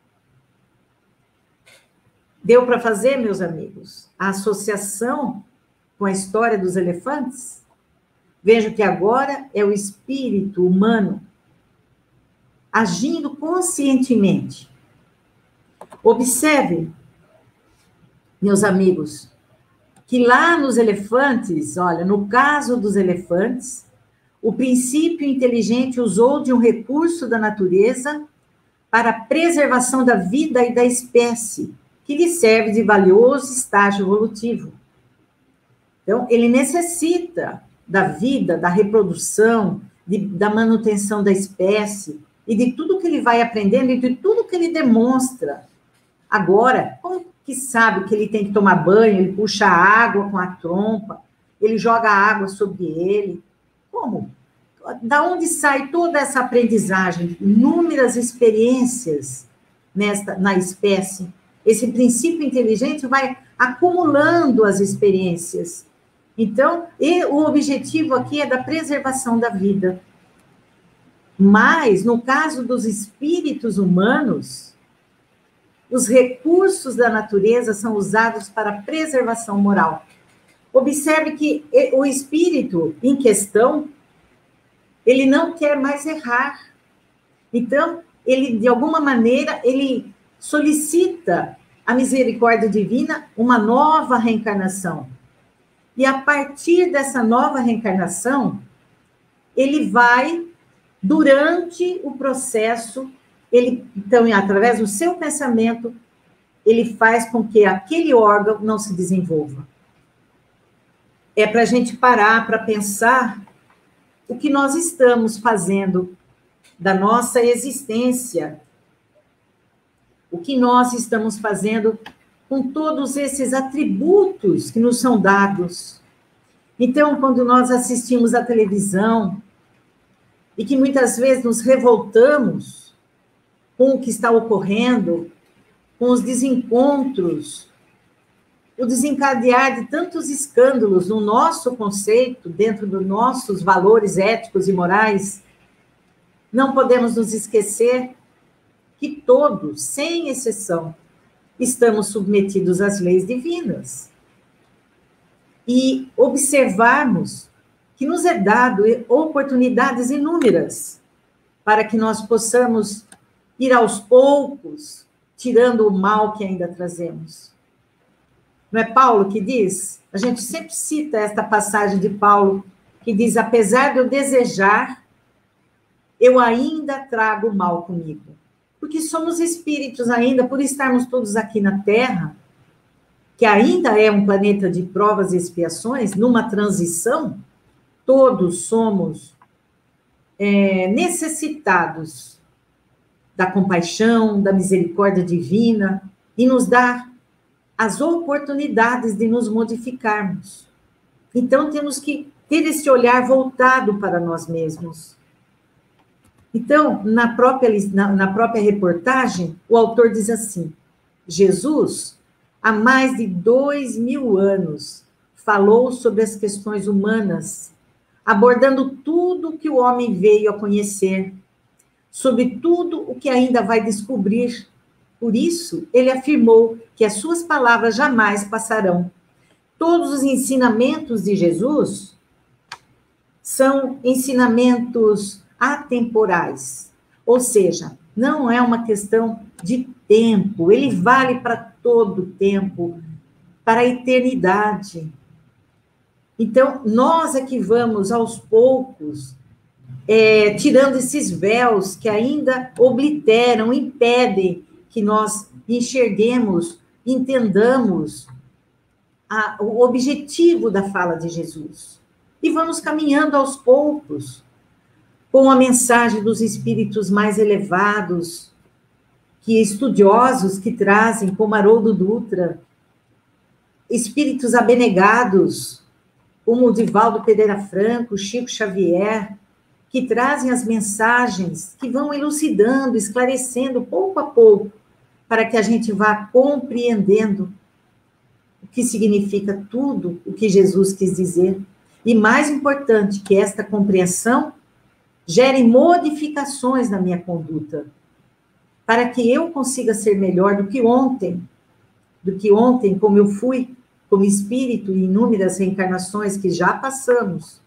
Deu para fazer, meus amigos, a associação com a história dos elefantes? Vejo que agora é o espírito humano agindo conscientemente. Observe, meus amigos, que lá nos elefantes, olha, no caso dos elefantes, o princípio inteligente usou de um recurso da natureza para a preservação da vida e da espécie, que lhe serve de valioso estágio evolutivo. Então, ele necessita da vida, da reprodução, de, da manutenção da espécie, e de tudo que ele vai aprendendo, e de tudo que ele demonstra. Agora, como que sabe que ele tem que tomar banho, ele puxa a água com a trompa, ele joga água sobre ele? Como? Da onde sai toda essa aprendizagem? Inúmeras experiências nesta, na espécie. Esse princípio inteligente vai acumulando as experiências. Então, e o objetivo aqui é da preservação da vida. Mas, no caso dos espíritos humanos, os recursos da natureza são usados para a preservação moral. Observe que o espírito em questão, ele não quer mais errar. Então, ele, de alguma maneira, ele solicita a misericórdia divina uma nova reencarnação. E a partir dessa nova reencarnação, ele vai, durante o processo, ele, então, através do seu pensamento, ele faz com que aquele órgão não se desenvolva. É para a gente parar para pensar o que nós estamos fazendo da nossa existência. O que nós estamos fazendo com todos esses atributos que nos são dados. Então, quando nós assistimos à televisão e que muitas vezes nos revoltamos com o que está ocorrendo, com os desencontros, o desencadear de tantos escândalos no nosso conceito, dentro dos nossos valores éticos e morais, não podemos nos esquecer que todos, sem exceção, estamos submetidos às leis divinas. E observarmos que nos é dado oportunidades inúmeras para que nós possamos ir aos poucos, tirando o mal que ainda trazemos. Não é Paulo que diz? A gente sempre cita esta passagem de Paulo, que diz, apesar de eu desejar, eu ainda trago o mal comigo. Porque somos espíritos ainda, por estarmos todos aqui na Terra, que ainda é um planeta de provas e expiações, numa transição, todos somos é, necessitados da compaixão, da misericórdia divina, e nos dá as oportunidades de nos modificarmos. Então, temos que ter esse olhar voltado para nós mesmos. Então, na própria, na, na própria reportagem, o autor diz assim, Jesus, há mais de dois mil anos, falou sobre as questões humanas, abordando tudo o que o homem veio a conhecer, sobre tudo o que ainda vai descobrir. Por isso, ele afirmou que as suas palavras jamais passarão. Todos os ensinamentos de Jesus são ensinamentos atemporais, ou seja, não é uma questão de tempo, ele vale para todo o tempo, para a eternidade. Então, nós é que vamos, aos poucos, é, tirando esses véus que ainda obliteram, impedem que nós enxerguemos, entendamos a, o objetivo da fala de Jesus. E vamos caminhando aos poucos, com a mensagem dos espíritos mais elevados, que estudiosos que trazem, como Haroldo Dutra, espíritos abnegados, como o Divaldo Pereira Franco, Chico Xavier, que trazem as mensagens que vão elucidando, esclarecendo pouco a pouco, para que a gente vá compreendendo o que significa tudo o que Jesus quis dizer. E mais importante, que esta compreensão gere modificações na minha conduta, para que eu consiga ser melhor do que ontem, do que ontem, como eu fui, como espírito, em inúmeras reencarnações que já passamos.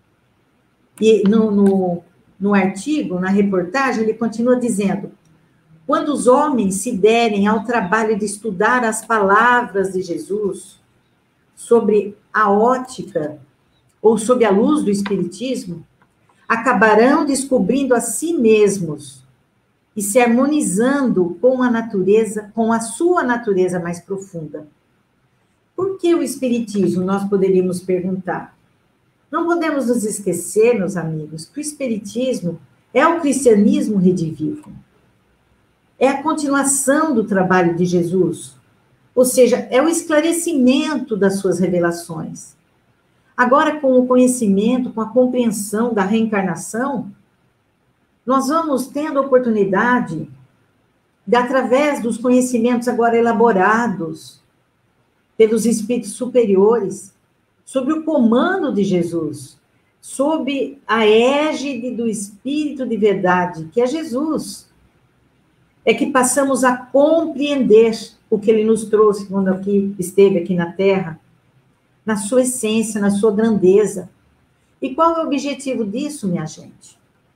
E no, no, no artigo, na reportagem, ele continua dizendo, quando os homens se derem ao trabalho de estudar as palavras de Jesus, sobre a ótica, ou sob a luz do espiritismo, acabarão descobrindo a si mesmos e se harmonizando com a natureza, com a sua natureza mais profunda. Por que o espiritismo, nós poderíamos perguntar? Não podemos nos esquecer, meus amigos, que o espiritismo é o cristianismo redivivo. É a continuação do trabalho de Jesus, ou seja, é o esclarecimento das suas revelações. Agora, com o conhecimento, com a compreensão da reencarnação, nós vamos tendo a oportunidade de, através dos conhecimentos agora elaborados pelos espíritos superiores, sob o comando de Jesus, sob a égide do Espírito de verdade, que é Jesus, é que passamos a compreender o que ele nos trouxe quando aqui, esteve aqui na Terra, na sua essência, na sua grandeza. E qual é o objetivo disso, minha gente?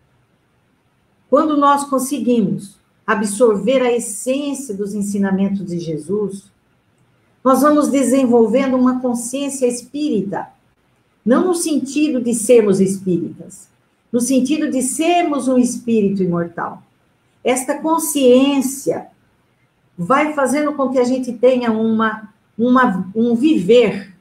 Quando nós conseguimos absorver a essência dos ensinamentos de Jesus, nós vamos desenvolvendo uma consciência espírita, não no sentido de sermos espíritas, no sentido de sermos um espírito imortal. Esta consciência vai fazendo com que a gente tenha uma, uma, um viver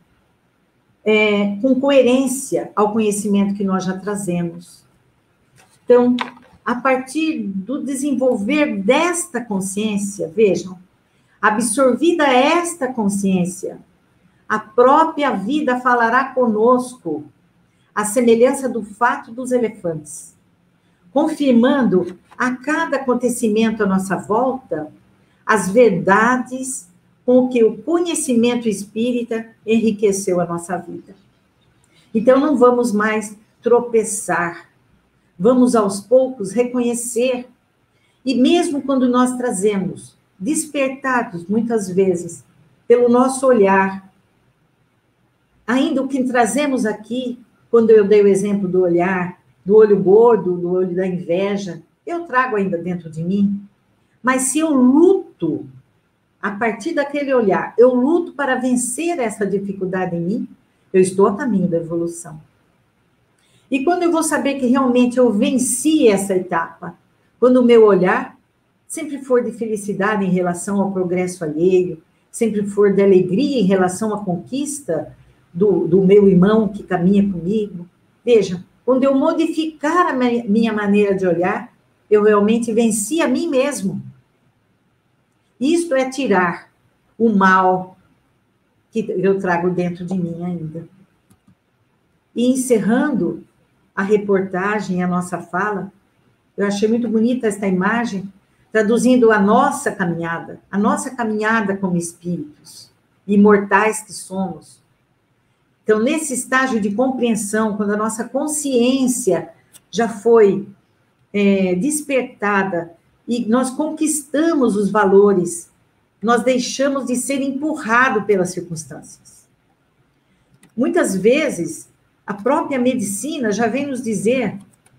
é, com coerência ao conhecimento que nós já trazemos. Então, a partir do desenvolver desta consciência, vejam, absorvida esta consciência, a própria vida falará conosco, à semelhança do fato dos elefantes, confirmando a cada acontecimento à nossa volta as verdades com que o conhecimento espírita enriqueceu a nossa vida. Então, não vamos mais tropeçar, vamos aos poucos reconhecer, e mesmo quando nós trazemos, despertados muitas vezes, pelo nosso olhar, ainda o que trazemos aqui, quando eu dei o exemplo do olhar, do olho gordo, do olho da inveja, eu trago ainda dentro de mim, mas se eu luto, a partir daquele olhar, eu luto para vencer essa dificuldade em mim, eu estou a caminho da evolução. E quando eu vou saber que realmente eu venci essa etapa? Quando o meu olhar sempre for de felicidade em relação ao progresso alheio, sempre for de alegria em relação à conquista do, do meu irmão que caminha comigo. Veja, quando eu modificar a minha maneira de olhar, eu realmente venci a mim mesmo. Isto é tirar o mal que eu trago dentro de mim ainda. E encerrando a reportagem, a nossa fala, eu achei muito bonita esta imagem, traduzindo a nossa caminhada, a nossa caminhada como espíritos, imortais que somos. Então, nesse estágio de compreensão, quando a nossa consciência já foi é, despertada e nós conquistamos os valores, nós deixamos de ser empurrados pelas circunstâncias. Muitas vezes, a própria medicina já vem nos dizer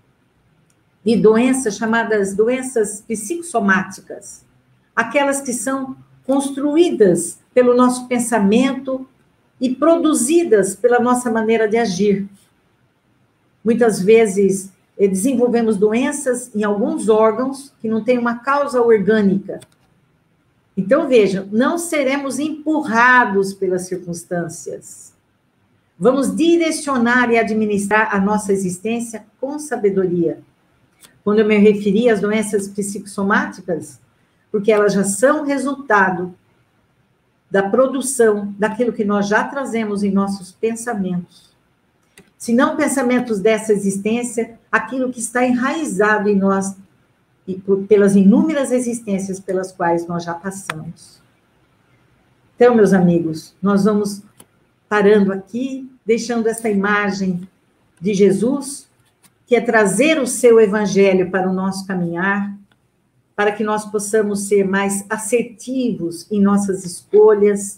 de doenças chamadas doenças psicossomáticas, aquelas que são construídas pelo nosso pensamento e produzidas pela nossa maneira de agir. Muitas vezes desenvolvemos doenças em alguns órgãos que não têm uma causa orgânica. Então, vejam, não seremos empurrados pelas circunstâncias. Vamos direcionar e administrar a nossa existência com sabedoria. Quando eu me referi às doenças psicossomáticas, porque elas já são resultado da produção daquilo que nós já trazemos em nossos pensamentos. Se não pensamentos dessa existência, aquilo que está enraizado em nós e por, pelas inúmeras existências pelas quais nós já passamos. Então, meus amigos, nós vamos parando aqui, deixando essa imagem de Jesus, que é trazer o seu evangelho para o nosso caminhar, para que nós possamos ser mais assertivos em nossas escolhas,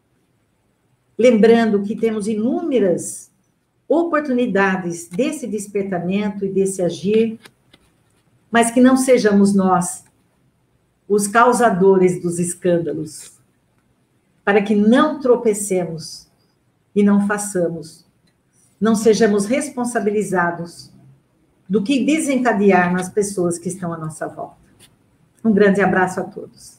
lembrando que temos inúmeras oportunidades desse despertamento e desse agir, mas que não sejamos nós os causadores dos escândalos, para que não tropecemos e não façamos, não sejamos responsabilizados do que desencadear nas pessoas que estão à nossa volta. Um grande abraço a todos.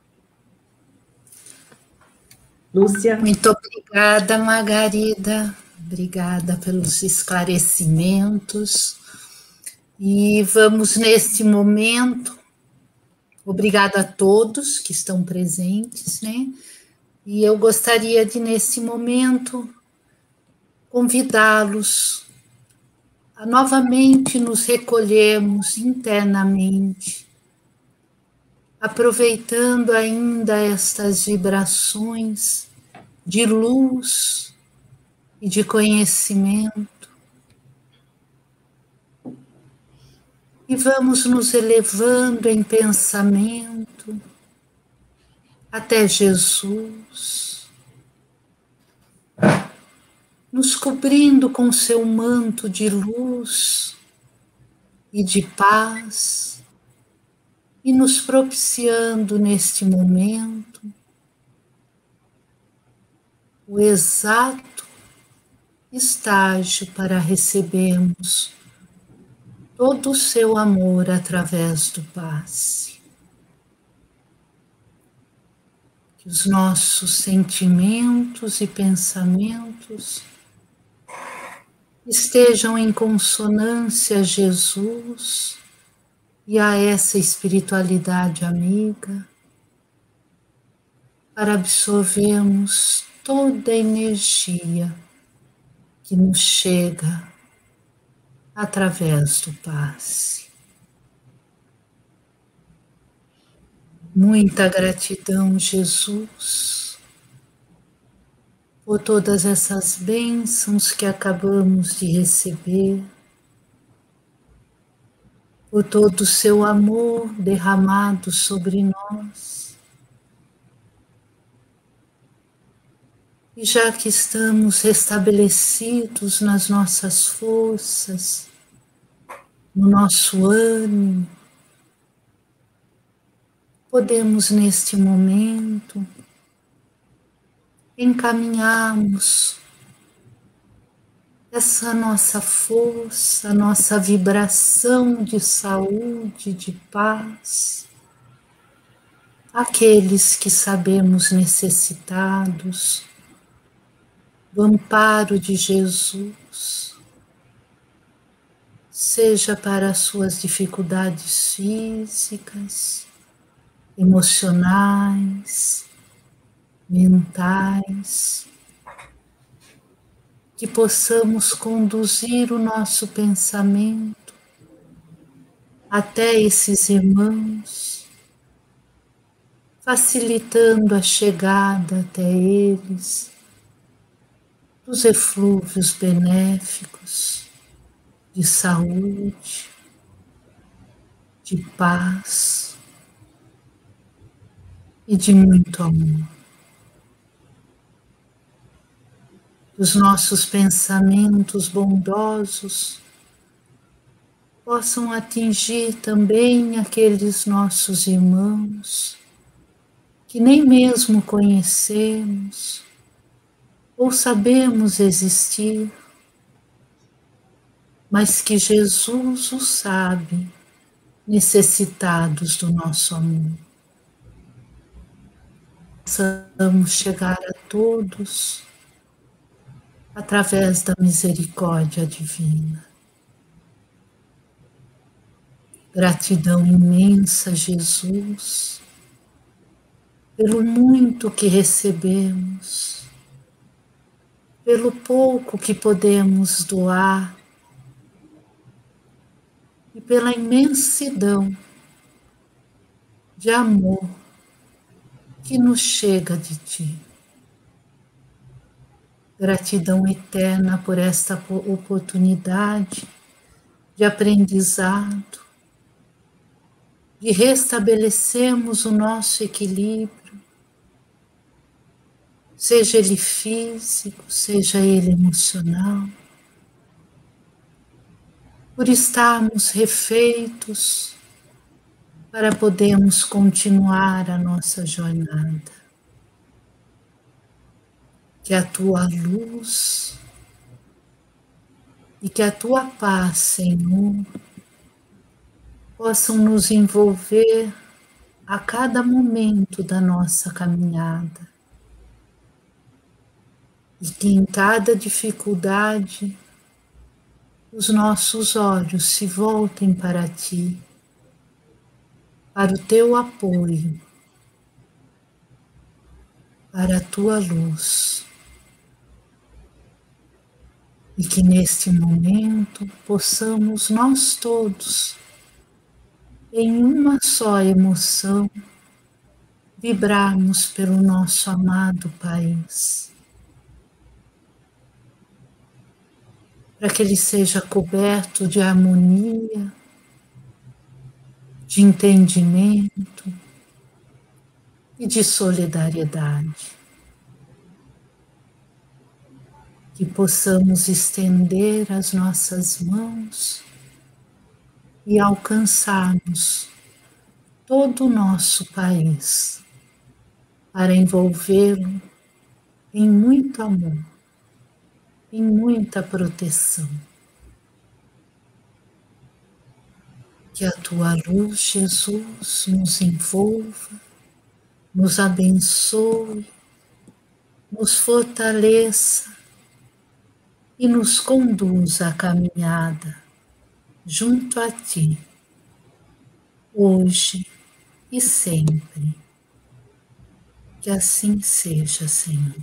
Lúcia. Muito obrigada, Margarida. Obrigada pelos esclarecimentos. E vamos, neste momento, obrigada a todos que estão presentes, né? E eu gostaria de, nesse momento, convidá-los a novamente nos recolhermos internamente, aproveitando ainda estas vibrações de luz e de conhecimento, e vamos nos elevando em pensamento até Jesus, nos cobrindo com seu manto de luz e de paz, e nos propiciando neste momento o exato estágio para recebermos todo o seu amor através do passe. Que os nossos sentimentos e pensamentos estejam em consonância a Jesus, e a essa espiritualidade amiga para absorvermos toda a energia que nos chega através do passe. Muita gratidão, Jesus, por todas essas bênçãos que acabamos de receber, por todo o seu amor derramado sobre nós. E já que estamos restabelecidos nas nossas forças, no nosso ânimo, podemos neste momento encaminharmos essa nossa força, nossa vibração de saúde, de paz, àqueles que sabemos necessitados do amparo de Jesus, seja para as suas dificuldades físicas, emocionais, mentais, que possamos conduzir o nosso pensamento até esses irmãos, facilitando a chegada até eles dos eflúvios benéficos de saúde, de paz e de muito amor. Os nossos pensamentos bondosos possam atingir também aqueles nossos irmãos que nem mesmo conhecemos ou sabemos existir, mas que Jesus o sabe, necessitados do nosso amor. Possamos chegar a todos através da misericórdia divina. Gratidão imensa, Jesus, pelo muito que recebemos, pelo pouco que podemos doar e pela imensidão de amor que nos chega de Ti. Gratidão eterna por esta oportunidade de aprendizado, de restabelecermos o nosso equilíbrio, seja ele físico, seja ele emocional, por estarmos refeitos para podermos continuar a nossa jornada. Que a Tua luz e que a Tua paz, Senhor, possam nos envolver a cada momento da nossa caminhada. E que em cada dificuldade os nossos olhos se voltem para Ti, para o Teu apoio, para a Tua luz. E que neste momento possamos nós todos, em uma só emoção, vibrarmos pelo nosso amado país, para que ele seja coberto de harmonia, de entendimento e de solidariedade. Que possamos estender as nossas mãos e alcançarmos todo o nosso país para envolvê-lo em muito amor, em muita proteção. Que a Tua luz, Jesus, nos envolva, nos abençoe, nos fortaleça e nos conduz à caminhada junto a Ti, hoje e sempre. Que assim seja, Senhor.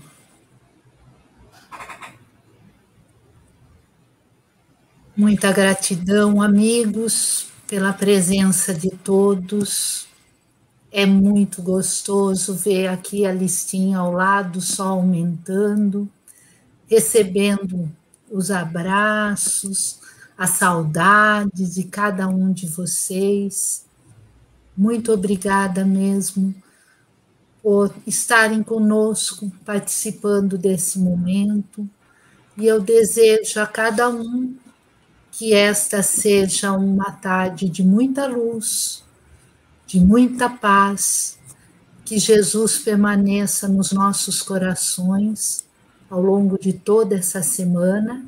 Muita gratidão, amigos, pela presença de todos. É muito gostoso ver aqui a listinha ao lado, só aumentando, recebendo os abraços, as saudades de cada um de vocês. Muito obrigada mesmo por estarem conosco, participando desse momento. E eu desejo a cada um que esta seja uma tarde de muita luz, de muita paz, que Jesus permaneça nos nossos corações ao longo de toda essa semana.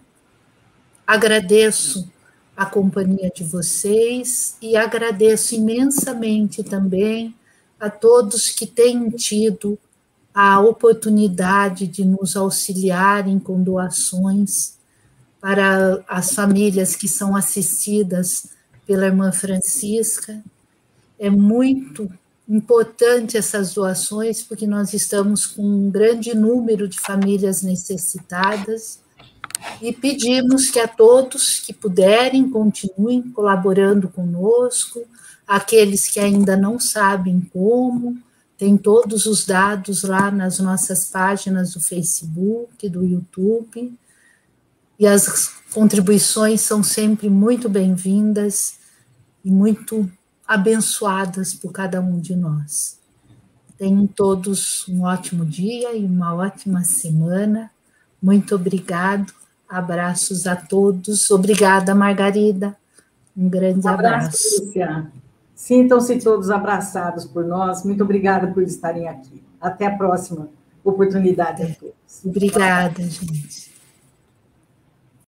Agradeço a companhia de vocês e agradeço imensamente também a todos que têm tido a oportunidade de nos auxiliarem com doações para as famílias que são assistidas pela irmã Francisca. É muito importante essas doações, porque nós estamos com um grande número de famílias necessitadas e pedimos que a todos que puderem continuem colaborando conosco, aqueles que ainda não sabem como, tem todos os dados lá nas nossas páginas do Facebook, do YouTube, e as contribuições são sempre muito bem-vindas e muito abençoadas por cada um de nós. Tenham todos um ótimo dia e uma ótima semana. Muito obrigado. Abraços a todos. Obrigada, Margarida. Um grande Um abraço, abraço. Lúcia. Sintam-se todos abraçados por nós. Muito obrigada por estarem aqui. Até a próxima oportunidade a todos. Obrigada, gente.